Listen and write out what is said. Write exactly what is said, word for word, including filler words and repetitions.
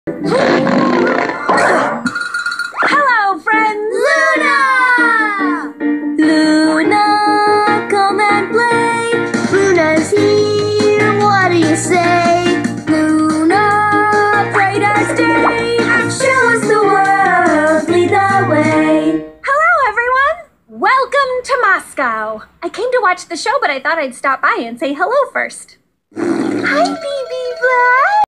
Hello, friends! Luna! Luna, come and play. Luna's here, what do you say? Luna, bright as day. Show us the world, lead the way. Hello, everyone! Welcome to Moscow. I came to watch the show, but I thought I'd stop by and say hello first. Hi, B B Vlad!